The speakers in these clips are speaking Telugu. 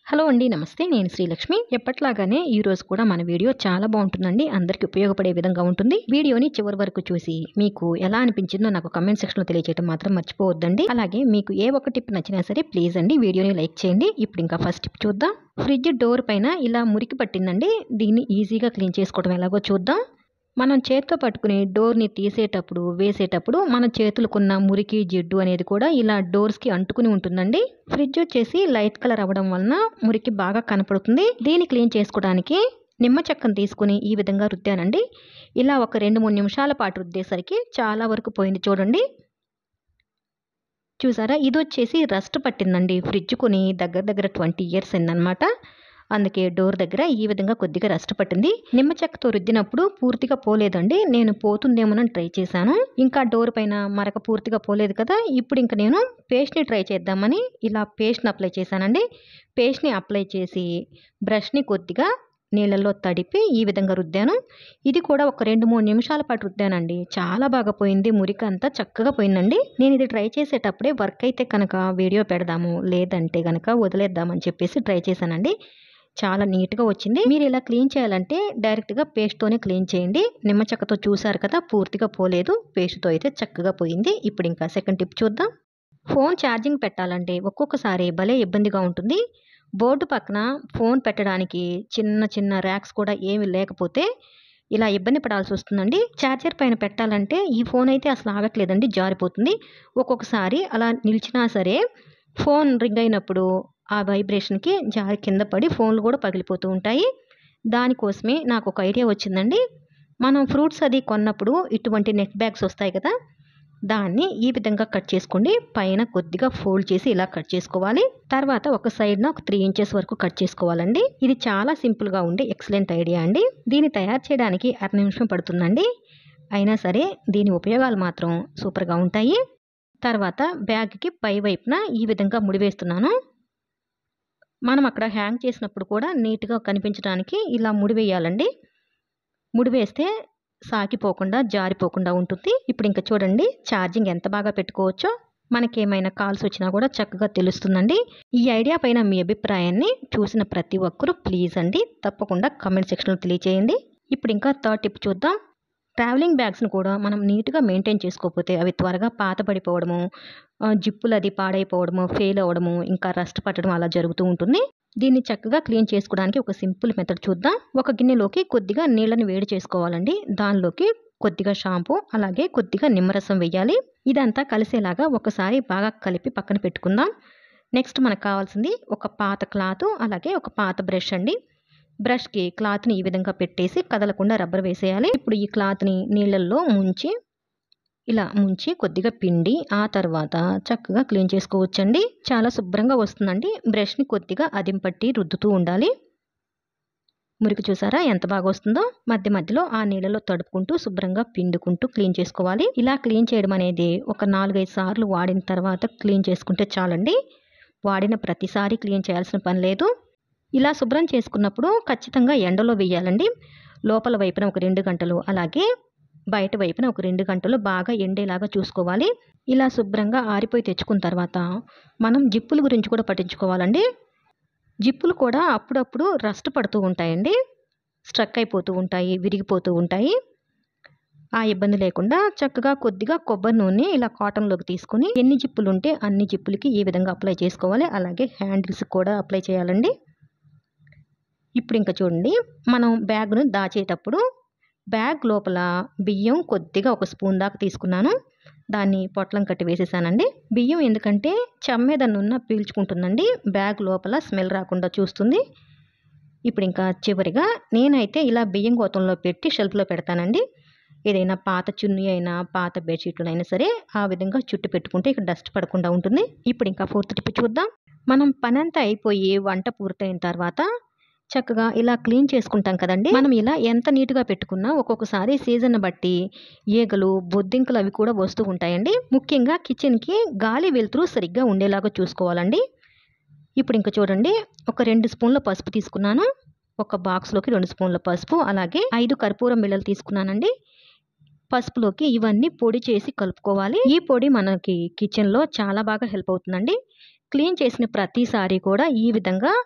హలో అండి. నమస్తే. నేను శ్రీలక్ష్మి. ఎప్పట్లాగానే ఈరోజు కూడా మన వీడియో చాలా బాగుంటుందండి. అందరికీ ఉపయోగపడే విధంగా ఉంటుంది. వీడియోని చివరి వరకు చూసి మీకు ఎలా అనిపించిందో నాకు కామెంట్ సెక్షన్‌లో తెలియజేయడం మాత్రం మర్చిపోవద్దండి. అలాగే మీకు ఏ ఒక్క టిప్ నచ్చినా సరే ప్లీజ్ అండి వీడియోని లైక్ చేయండి. ఇప్పుడు ఇంకా ఫస్ట్ టిప్ చూద్దాం. ఫ్రిడ్జ్ డోర్ పైన ఇలా మురికి పట్టిందండి. దీన్ని ఈజీగా క్లీన్ చేసుకోవడం ఎలాగో చూద్దాం. మనం చేత్తో పట్టుకుని డోర్‌ని తీసేటప్పుడు, వేసేటప్పుడు మన చేతులకున్న మురికి, జిడ్డు అనేది కూడా ఇలా డోర్స్‌కి అంటుకుని ఉంటుందండి. ఫ్రిడ్జ్ వచ్చేసి లైట్ కలర్ అవ్వడం వలన మురికి బాగా కనపడుతుంది. దీన్ని క్లీన్ చేసుకోవడానికి నిమ్మ చెక్కను తీసుకొని ఈ విధంగా రుద్దానండి. ఇలా ఒక 2, 3 నిమిషాల పాటు రుద్దేసరికి చాలా వరకు పోయింది చూడండి. చూసారా? ఇదొచ్చేసి రస్ట్ పట్టిందండి. ఫ్రిడ్జ్ కొని దగ్గర దగ్గర 20 ఇయర్స్ అయిందనమాట. అందుకే డోర్ దగ్గర ఈ విధంగా కొద్దిగా రస్ట్ పట్టింది. నిమ్మ చెక్కతో రుద్దినప్పుడు పూర్తిగా పోలేదండి. నేను పోతుందేమోనని ట్రై చేశాను. ఇంకా డోర్ పైన మరక పూర్తిగా పోలేదు కదా! ఇప్పుడు ఇంక నేను పేస్ట్‌ని ట్రై చేద్దామని ఇలా పేస్ట్‌ని అప్లై చేశానండి. పేస్ట్‌ని అప్లై చేసి బ్రష్‌ని కొద్దిగా నీళ్ళల్లో తడిపి ఈ విధంగా రుద్దాను. ఇది కూడా ఒక 2, 3 నిమిషాల పాటు రుద్దానండి. చాలా బాగా పోయింది. మురికంతా చక్కగా పోయిందండి. నేను ఇది ట్రై చేసేటప్పుడే వర్క్ అయితే కనుక వీడియో పెడదాము, లేదంటే గనక వదిలేద్దామని చెప్పేసి ట్రై చేశానండి. చాలా నీట్‌గా వచ్చింది. మీరు ఇలా క్లీన్ చేయాలంటే డైరెక్ట్‌గా పేస్ట్‌తోనే క్లీన్ చేయండి. నిమ్మ చెక్కతో చూసారు కదా! పూర్తిగా పోలేదు. పేస్ట్‌తో అయితే చక్కగా పోయింది. ఇప్పుడు ఇంకా సెకండ్ టిప్ చూద్దాం. ఫోన్ ఛార్జింగ్ పెట్టాలంటే ఒక్కొక్కసారి భలే ఇబ్బందిగా ఉంటుంది. బోర్డు పక్కన ఫోన్ పెట్టడానికి చిన్న చిన్న ర్యాక్స్ కూడా ఏమి లేకపోతే ఇలా ఇబ్బంది పడాల్సి వస్తుందండి. ఛార్జర్ పైన పెట్టాలంటే ఈ ఫోన్ అయితే అసలు ఆగట్లేదండి, జారిపోతుంది. ఒక్కొక్కసారి అలా నిలిచినా సరే ఫోన్ రింగ్ అయినప్పుడు ఆ వైబ్రేషన్‌కి జారి కింద పడి ఫోన్‌లు కూడా పగిలిపోతూ ఉంటాయి. దానికోసమే నాకొక ఐడియా వచ్చిందండి. మనం ఫ్రూట్స్ అది కొన్నప్పుడు ఇటువంటి నెట్ బ్యాగ్స్ వస్తాయి కదా! దాన్ని ఈ విధంగా కట్ చేసుకోండి. పైన కొద్దిగా ఫోల్డ్ చేసి ఇలా కట్ చేసుకోవాలి. తర్వాత ఒక సైడ్‌న ఒక 3 ఇంచెస్ వరకు కట్ చేసుకోవాలండి. ఇది చాలా సింపుల్‌గా ఉండే ఎక్సలెంట్ ఐడియా అండి. దీన్ని తయారు చేయడానికి అర నిమిషం పడుతుందండి. అయినా సరే దీని ఉపయోగాలు మాత్రం సూపర్‌గా ఉంటాయి. తర్వాత బ్యాగ్‌కి పై వైపున ఈ విధంగా ముడివేస్తున్నాను. మనం అక్కడ హ్యాంగ్ చేసినప్పుడు కూడా నీట్‌గా కనిపించడానికి ఇలా ముడివేయాలండి. ముడివేస్తే సాగిపోకుండా, జారిపోకుండా ఉంటుంది. ఇప్పుడు ఇంక చూడండి ఛార్జింగ్ ఎంత బాగా పెట్టుకోవచ్చో. మనకేమైనా కాల్స్ వచ్చినా కూడా చక్కగా తెలుస్తుందండి. ఈ ఐడియా పైన మీ అభిప్రాయాన్ని చూసిన ప్రతి ఒక్కరూ ప్లీజ్ అండి తప్పకుండా కామెంట్ సెక్షన్‌లో తెలియజేయండి. ఇప్పుడు ఇంకా థర్డ్ టిప్ చూద్దాం. ట్రావెలింగ్ బ్యాగ్స్‌ని కూడా మనం నీట్‌గా మెయింటైన్ చేసుకోకపోతే అవి త్వరగా పాతబడిపోవడము, జిప్పులు అది పాడైపోవడము, ఫెయిల్ అవ్వడము, ఇంకా రస్ట్ పట్టడం అలా జరుగుతూ ఉంటుంది. దీన్ని చక్కగా క్లీన్ చేసుకోవడానికి ఒక సింపుల్ మెథడ్ చూద్దాం. ఒక గిన్నెలోకి కొద్దిగా నీళ్ళని వేడి చేసుకోవాలండి. దానిలోకి కొద్దిగా షాంపూ, అలాగే కొద్దిగా నిమ్మరసం వేయాలి. ఇదంతా కలిసేలాగా ఒకసారి బాగా కలిపి పక్కన పెట్టుకుందాం. నెక్స్ట్ మనకు కావాల్సింది ఒక పాత క్లాత్, అలాగే ఒక పాత బ్రష్ అండి. బ్రష్‌కి క్లాత్‌ని ఈ విధంగా పెట్టేసి కదలకుండా రబ్బర్ వేసేయాలి. ఇప్పుడు ఈ క్లాత్‌ని నీళ్ళల్లో ముంచి కొద్దిగా పిండి ఆ తర్వాత చక్కగా క్లీన్ చేసుకోవచ్చండి. చాలా శుభ్రంగా వస్తుందండి. బ్రష్‌ని కొద్దిగా అదింపట్టి రుద్దుతూ ఉండాలి. మురికి చూసారా ఎంత బాగా వస్తుందో? మధ్య మధ్యలో ఆ నీళ్ళలో తడుపుకుంటూ శుభ్రంగా పిండుకుంటూ క్లీన్ చేసుకోవాలి. ఇలా క్లీన్ చేయడం అనేది ఒక 4, 5 సార్లు వాడిన తర్వాత క్లీన్ చేసుకుంటే చాలండి. వాడిన ప్రతిసారి క్లీన్ చేయాల్సిన పని లేదు. ఇలా శుభ్రం చేసుకున్నప్పుడు ఖచ్చితంగా ఎండలో వేయాలండి. లోపల వైపున ఒక 2 గంటలు, అలాగే బయట వైపున ఒక 2 గంటలు బాగా ఎండేలాగా చూసుకోవాలి. ఇలా శుభ్రంగా ఆరిపోయి తెచ్చుకున్న తర్వాత మనం జిప్పుల గురించి కూడా పట్టించుకోవాలండి. జిప్పులు కూడా అప్పుడప్పుడు రస్ట్ పడుతూ ఉంటాయండి. స్ట్రక్ అయిపోతూ ఉంటాయి, విరిగిపోతూ ఉంటాయి. ఆ ఇబ్బంది లేకుండా చక్కగా కొద్దిగా కొబ్బరి నూనె ఇలా కాటన్‌లోకి తీసుకొని ఎన్ని జిప్పులు ఉంటే అన్ని జిప్పులకి ఈ విధంగా అప్లై చేసుకోవాలి. అలాగే హ్యాండిల్స్‌కి కూడా అప్లై చేయాలండి. ఇప్పుడు ఇంకా చూడండి, మనం బ్యాగ్‌ను దాచేటప్పుడు బ్యాగ్ లోపల బియ్యం కొద్దిగా ఒక స్పూన్ దాకా తీసుకున్నాను. దాన్ని పొట్లం కట్టి వేసేసానండి. బియ్యం ఎందుకంటే చెమ్మేదన్నున్న పీల్చుకుంటుందండి. బ్యాగ్ లోపల స్మెల్ రాకుండా చూస్తుంది. ఇప్పుడు ఇంకా చివరిగా నేనైతే ఇలా బియ్యం గోతంలో పెట్టి షెల్ఫ్‌లో పెడతానండి. ఏదైనా పాత చున్నీ అయినా, పాత బెడ్‌షీట్‌లైనా సరే ఆ విధంగా చుట్టి పెట్టుకుంటే ఇక్కడ డస్ట్ పడకుండా ఉంటుంది. ఇప్పుడు ఇంకా ఫోర్త్ టిప్ చూద్దాం. మనం పనంతా అయిపోయి వంట పూర్తయిన తర్వాత చక్కగా ఇలా క్లీన్ చేసుకుంటాం కదండీ! మనం ఇలా ఎంత నీట్‌గా పెట్టుకున్నా ఒక్కొక్కసారి సీజన్‌ని బట్టి ఈగలు, బొద్దింకలు అవి కూడా వస్తూ ఉంటాయండి. ముఖ్యంగా కిచెన్‌కి గాలి వెలుతురు సరిగ్గా ఉండేలాగా చూసుకోవాలండి. ఇప్పుడు ఇంక చూడండి, ఒక 2 స్పూన్ల పసుపు తీసుకున్నాను. ఒక బాక్స్‌లోకి 2 స్పూన్ల పసుపు, అలాగే 5 కర్పూరం బిళ్ళలు తీసుకున్నానండి. పసుపులోకి ఇవన్నీ పొడి చేసి కలుపుకోవాలి. ఈ పొడి మనకి కిచెన్‌లో చాలా బాగా హెల్ప్ అవుతుందండి. క్లీన్ చేసిన ప్రతిసారి కూడా ఈ విధంగా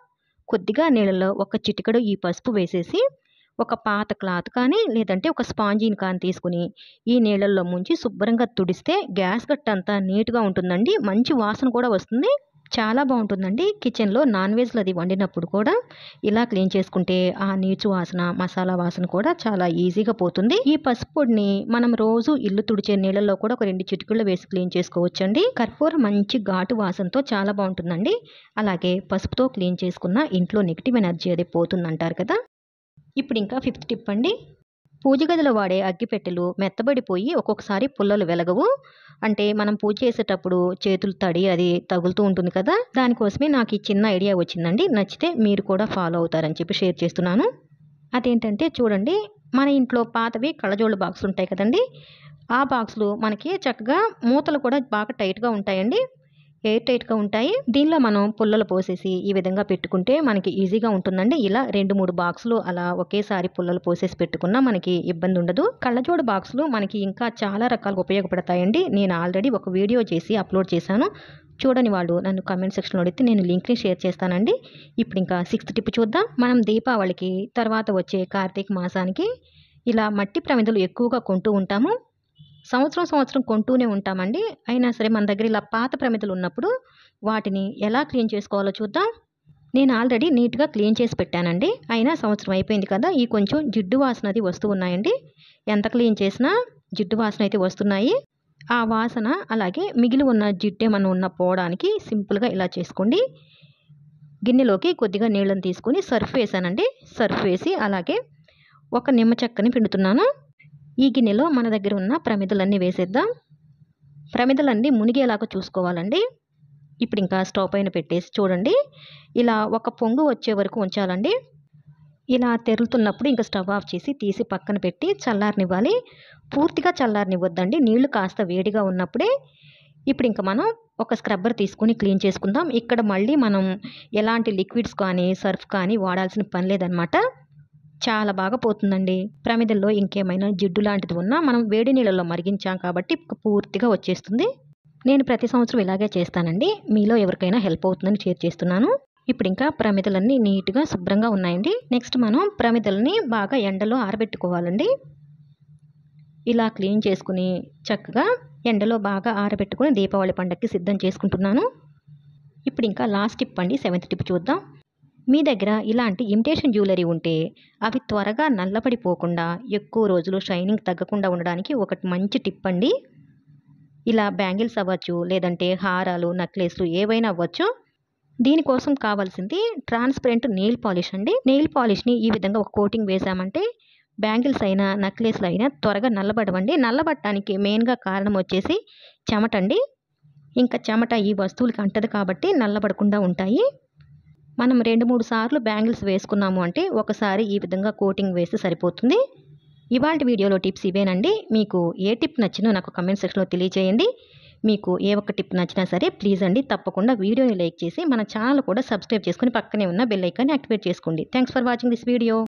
కొద్దిగా నీళ్ళలో ఒక చిటికెడు ఈ పసుపు వేసేసి ఒక పాత క్లాత్ కానీ లేదంటే ఒక స్పాంజీని కానీ తీసుకుని ఈ నీళ్ళల్లో ముంచి శుభ్రంగా తుడిస్తే గ్యాస్ గట్టంతా నీట్గా ఉంటుందండి. మంచి వాసన కూడా వస్తుంది. చాలా బాగుంటుందండి. కిచెన్లో నాన్ వెజ్లు అది వండినప్పుడు కూడా ఇలా క్లీన్ చేసుకుంటే ఆ నీచు వాసన, మసాలా వాసన కూడా చాలా ఈజీగా పోతుంది. ఈ పసుపు పొడిని మనం రోజు ఇల్లు తుడిచే నీళ్ళల్లో కూడా ఒక 2 చిటికెళ్ళు వేసి క్లీన్ చేసుకోవచ్చండి. కర్పూరం మంచి ఘాటు వాసనతో చాలా బాగుంటుందండి. అలాగే పసుపుతో క్లీన్ చేసుకున్న ఇంట్లో నెగిటివ్ ఎనర్జీ అది పోతుందంటారు కదా. ఇప్పుడు ఇంకా 5th టిప్ అండి. పూజ గదిలో వాడే అగ్గిపెట్టెలు మెత్తబడిపోయి ఒక్కొక్కసారి పుల్లలు వెలగవు. అంటే మనం పూజ చేసేటప్పుడు చేతులు తడి అది తగులుతూ ఉంటుంది కదా. దానికోసమే నాకు ఈ చిన్న ఐడియా వచ్చిందండి. నచ్చితే మీరు కూడా ఫాలో అవుతారని చెప్పి షేర్ చేస్తున్నాను. అదేంటంటే చూడండి, మన ఇంట్లో పాతవి కళ్ళజోళ్ళ బాక్సులు ఉంటాయి కదండి. ఆ బాక్సులు మనకి చక్కగా మూతలు కూడా బాగా టైట్గా ఉంటాయండి. ఎయిర్ టైట్గా ఉంటాయి. దీనిలో మనం పుల్లలు పోసేసి ఈ విధంగా పెట్టుకుంటే మనకి ఈజీగా ఉంటుందండి. ఇలా 2-3 బాక్సులు అలా ఒకేసారి పుల్లలు పోసేసి పెట్టుకున్నా మనకి ఇబ్బంది ఉండదు. కళ్ళజోడు బాక్సులు మనకి ఇంకా చాలా రకాలుగా ఉపయోగపడతాయండి. నేను ఆల్రెడీ ఒక వీడియో చేసి అప్లోడ్ చేశాను. చూడని వాళ్ళు నన్ను కామెంట్ సెక్షన్లో అడిగితే నేను లింక్ని షేర్ చేస్తానండి. ఇప్పుడు ఇంకా 6th టిప్ చూద్దాం. మనం దీపావళికి తర్వాత వచ్చే కార్తీక మాసానికి ఇలా మట్టి ప్రమిదలు ఎక్కువగా కొంటూ ఉంటాము. సంవత్సరం కొంటూనే ఉంటామండి. అయినా సరే మన దగ్గర ఇలా పాత ప్రమిదలు ఉన్నప్పుడు వాటిని ఎలా క్లీన్ చేసుకోవాలో చూద్దాం. నేను ఆల్రెడీ నీట్గా క్లీన్ చేసి పెట్టానండి. అయినా సంవత్సరం అయిపోయింది కదా, ఈ కొంచెం జిడ్డు వాసన అది వస్తూ ఉన్నాయండి. ఎంత క్లీన్ చేసినా జిడ్డు వాసన అయితే వస్తున్నాయి. ఆ వాసన అలాగే మిగిలి ఉన్న జిడ్డు ఏమన్నా ఉన్న పోవడానికి సింపుల్గా ఇలా చేసుకోండి. గిన్నెలోకి కొద్దిగా నీళ్ళని తీసుకొని సర్ఫ్ వేసానండి. సర్ఫ్ వేసి అలాగే ఒక నిమ్మ చెక్కని పిండుతున్నాను. ఈ గిన్నెలో మన దగ్గర ఉన్న ప్రమిదలన్నీ వేసేద్దాం. ప్రమిదలన్నీ మునిగేలాగా చూసుకోవాలండి. ఇప్పుడు ఇంకా స్టవ్ పైన పెట్టేసి చూడండి, ఇలా ఒక పొంగు వచ్చే వరకు ఉంచాలండి. ఇలా తెరులుతున్నప్పుడు ఇంకా స్టవ్ ఆఫ్ చేసి తీసి పక్కన పెట్టి చల్లారనివ్వాలి. పూర్తిగా చల్లారనివ్వద్దండి, నీళ్లు కాస్త వేడిగా ఉన్నప్పుడే. ఇప్పుడు ఇంకా మనం ఒక స్క్రబ్బర్ తీసుకుని క్లీన్ చేసుకుందాం. ఇక్కడ మళ్ళీ మనం ఎలాంటి లిక్విడ్స్ కానీ సర్ఫ్ కానీ వాడాల్సిన పని లేదనమాట. చాలా బాగా పోతుందండి. ప్రమిదల్లో ఇంకేమైనా జిడ్డు లాంటిది ఉన్నా మనం వేడి నీళ్ళలో మరిగించాం కాబట్టి పూర్తిగా వచ్చేస్తుంది. నేను ప్రతి సంవత్సరం ఇలాగే చేస్తానండి. మీలో ఎవరికైనా హెల్ప్ అవుతుందని షేర్ చేస్తున్నాను. ఇప్పుడు ఇంకా ప్రమిదలన్నీ నీట్గా శుభ్రంగా ఉన్నాయండి. నెక్స్ట్ మనం ప్రమిదల్ని బాగా ఎండలో ఆరబెట్టుకోవాలండి. ఇలా క్లీన్ చేసుకుని చక్కగా ఎండలో బాగా ఆరబెట్టుకుని దీపావళి పండగకి సిద్ధం చేసుకుంటున్నాను. ఇప్పుడు ఇంకా లాస్ట్ టిప్ అండి, 7th టిప్ చూద్దాం. మీ దగ్గర ఇలాంటి ఇమిటేషన్ జ్యువెలరీ ఉంటే అవి త్వరగా నల్లబడిపోకుండా ఎక్కువ రోజులు షైనింగ్ తగ్గకుండా ఉండడానికి ఒకటి మంచి టిప్ అండి. ఇలా బ్యాంగిల్స్ అవ్వచ్చు, లేదంటే హారాలు, నెక్లెస్లు ఏవైనా అవ్వచ్చు. దీనికోసం కావాల్సింది ట్రాన్స్పరెంట్ నెయిల్ పాలిష్ అండి. నెయిల్ పాలిష్ని ఈ విధంగా ఒక కోటింగ్ వేసామంటే బ్యాంగిల్స్ అయినా నెక్లెస్లు అయినా త్వరగా నల్లబడవండి. నల్లబడటానికి మెయిన్గా కారణం వచ్చేసి చెమట అండి. ఇంకా చెమట ఈ వస్తువులకి అంటది కాబట్టి నల్లబడకుండా ఉంటాయి. మనం 2-3 సార్లు బ్యాంగిల్స్ వేసుకున్నాము అంటే ఒకసారి ఈ విధంగా కోటింగ్ వేస్తే సరిపోతుంది. ఇవాల్టి వీడియోలో టిప్స్ ఇవేనండి. మీకు ఏ టిప్ నచ్చినో నాకు కామెంట్ సెక్షన్లో తెలియజేయండి. మీకు ఏ ఒక్క టిప్ నచ్చినా సరే ప్లీజ్ అండి తప్పకుండా వీడియోని లైక్ చేసి మన ఛానల్ కూడా సబ్స్క్రైబ్ చేసుకుని పక్కనే ఉన్న బెల్ ఐకాన్ని యాక్టివేట్ చేసుకోండి. Thanks for watching this video.